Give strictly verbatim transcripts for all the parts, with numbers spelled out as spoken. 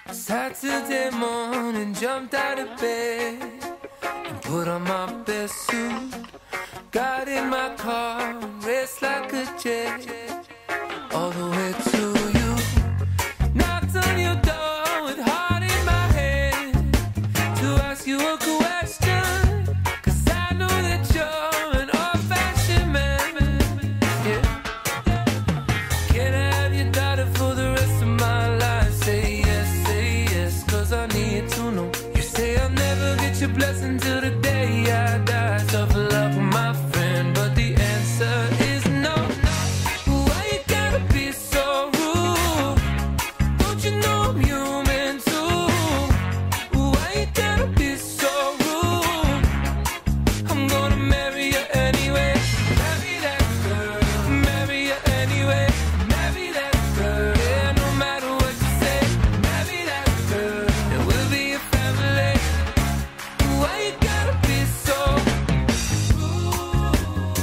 Saturday morning, jumped out of bed and put on my best suit. Got in my car and raced like a jet all the way to you. Knocked on your door with heart in my head to ask you a question, 'cause I know that you're an old-fashioned man. Yeah. Can I have your daughter for the rest of my life? Say yes, say yes, 'cause I need to know. You say I'll never get your blessing till the day I die. Tough love with my friend, but the answer is no. Why you gotta be so rude? Don't you know I'm human too? Why you gotta be so rude? I'm gonna marry you anyway. Marry that girl. Marry you anyway. Marry that girl. Yeah, no matter what you say. Marry that girl. And we'll be a family. Why you gotta be so rude?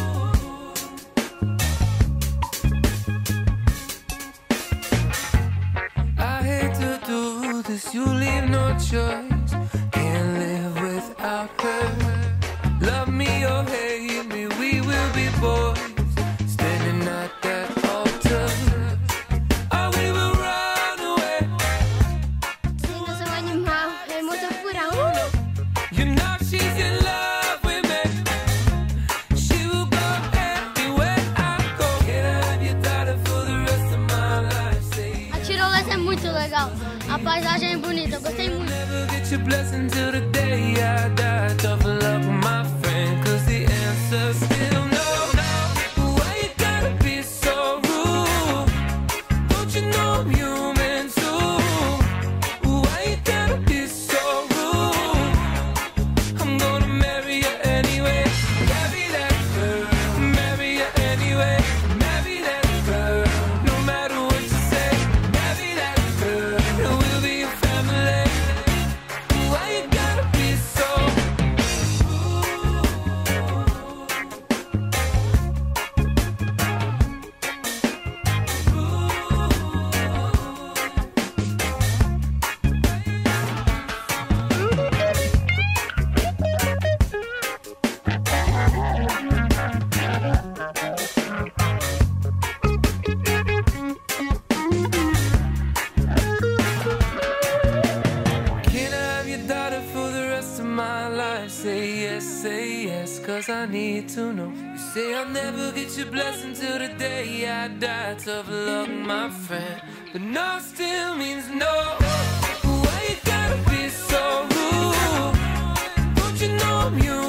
I hate to do this, you leave no choice. Can't live without her. Love me or hate me, we will be boys standing at that altar. Or we will run away. Lindo są animal, é muito pura. Uh! You know she's in love with me. She will go anywhere I go. Can I have your daughter for the rest of my life? Say A tirolesa é muito legal. A paisagem é bonita, eu gostei muito. never get your blessing till the day I die. Tough love with my friend, 'cause the answer's still no. Why you gotta be so rude? Don't you know I'm human too? Why you gotta be so rude? I'm gonna marry you anyway. Marry that girl. Marry you anyway. Marry that girl. No matter what you say. Marry that girl. And we'll be a family. Why you gotta be so Can I have your daughter for the rest of my life? Say yes, say yes, 'cause I need to know. You say I'll never get your blessing till the day I die. Tough luck, my friend, but no still means no. Why you gotta be so rude? Don't you know I'm human?